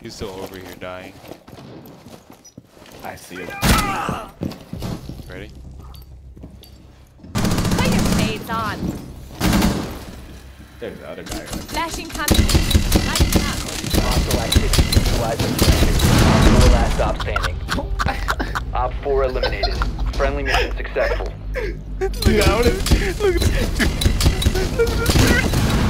He's still over here dying. I see him. Ready? Put your shades on. There's the other guy. Flashing coming. Lighting up. Hostile activity. Neutralizing friendly. Op 4 last stop standing. Op 4 eliminated. Friendly mission successful. Look at it. Look at it.